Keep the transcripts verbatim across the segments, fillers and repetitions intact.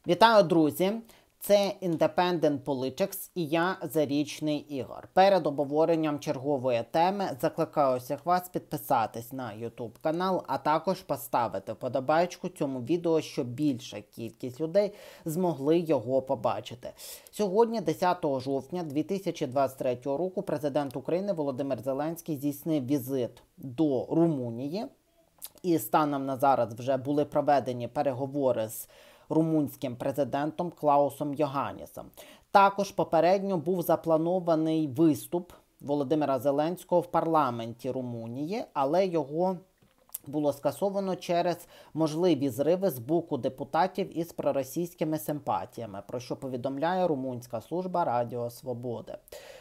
Вітаю, друзі! Це Independent Politics і я, Зарічний Ігор. Перед обговоренням чергової теми закликаю всіх вас підписатись на YouTube канал, а також поставити вподобайку цьому відео, щоб більша кількість людей змогли його побачити. Сьогодні, десятого жовтня дві тисячі двадцять третього року, президент України Володимир Зеленський здійснив візит до Румунії. І станом на зараз вже були проведені переговори з румунським президентом Клаусом Йоханнісом. Також попередньо був запланований виступ Володимира Зеленського в парламенті Румунії, але його було скасовано через можливі зриви з боку депутатів із проросійськими симпатіями, про що повідомляє румунська служба Радіо Свободи.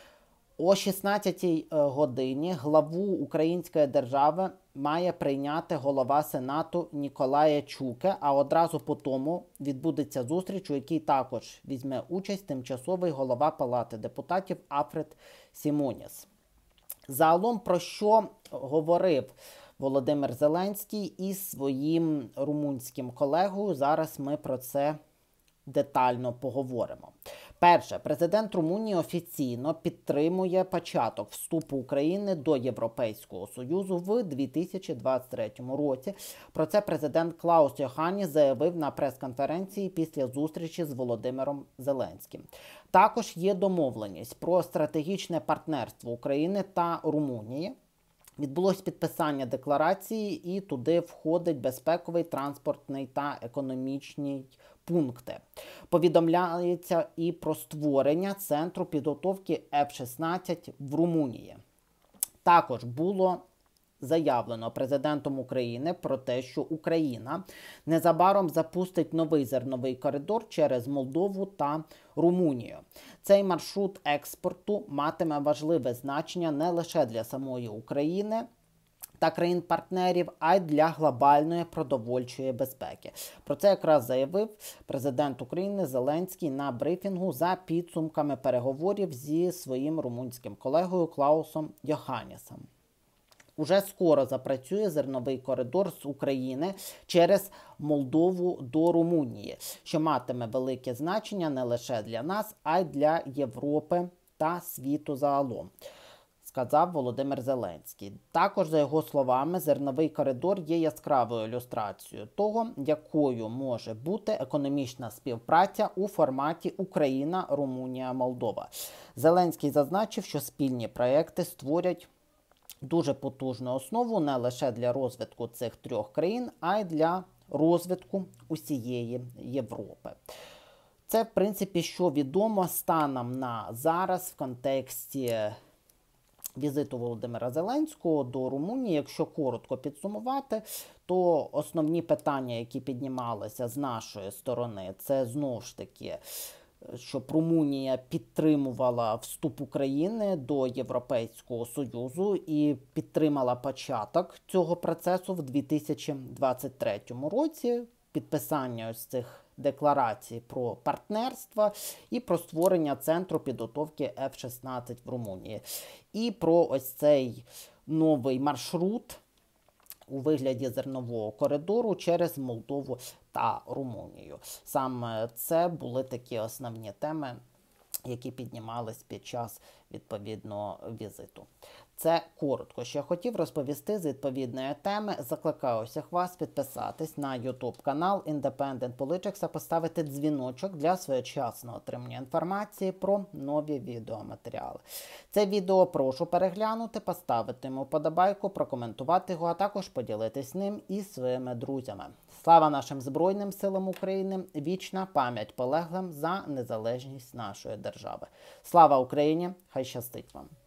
О шістнадцятій годині главу української держави має прийняти голова Сенату Ніколає Чуке, а одразу по тому відбудеться зустріч, у якій також візьме участь тимчасовий голова Палати депутатів Альфред Сімоніс. Загалом, про що говорив Володимир Зеленський із своїм румунським колегою, зараз ми про це детально поговоримо. Перше, президент Румунії офіційно підтримує початок вступу України до Європейського Союзу в дві тисячі двадцять третьому році. Про це президент Клаус Йоханніс заявив на прес-конференції після зустрічі з Володимиром Зеленським. Також є домовленість про стратегічне партнерство України та Румунії. Відбулось підписання декларації, і туди входить безпековий, транспортний та економічний пункти. Повідомляється і про створення центру підготовки Еф шістнадцять в Румунії. Також було заявлено президентом України про те, що Україна незабаром запустить новий зерновий коридор через Молдову та Румунію. Цей маршрут експорту матиме важливе значення не лише для самої України та країн-партнерів, а й для глобальної продовольчої безпеки. Про це якраз заявив президент України Зеленський на брифінгу за підсумками переговорів зі своїм румунським колегою Клаусом Йоханнісом. Уже скоро запрацює зерновий коридор з України через Молдову до Румунії, що матиме велике значення не лише для нас, а й для Європи та світу загалом, сказав Володимир Зеленський. Також, за його словами, зерновий коридор є яскравою ілюстрацією того, якою може бути економічна співпраця у форматі Україна, Румунія, Молдова. Зеленський зазначив, що спільні проекти створять дуже потужну основу не лише для розвитку цих трьох країн, а й для розвитку усієї Європи. Це, в принципі, що відомо станом на зараз в контексті візиту Володимира Зеленського до Румунії. Якщо коротко підсумувати, то основні питання, які піднімалися з нашої сторони, це знову ж таки, щоб Румунія підтримувала вступ України до Європейського Союзу і підтримала початок цього процесу в дві тисячі двадцять третьому році, підписання ось цих декларацій про партнерство і про створення центру підготовки Еф шістнадцять в Румунії. І про ось цей новий маршрут у вигляді зернового коридору через Молдову та Румунію. Саме це були такі основні теми, які піднімались під час відповідного візиту. Це коротко, що я хотів розповісти з відповідної теми. Закликаю всіх вас підписатись на YouTube канал Independent Politics та поставити дзвіночок для своєчасного отримання інформації про нові відеоматеріали. Це відео прошу переглянути, поставити йому вподобайку, прокоментувати його, а також поділитись ним із своїми друзями. Слава нашим Збройним силам України! Вічна пам'ять полеглим за незалежність нашої держави. Слава Україні! Хай щастить вам!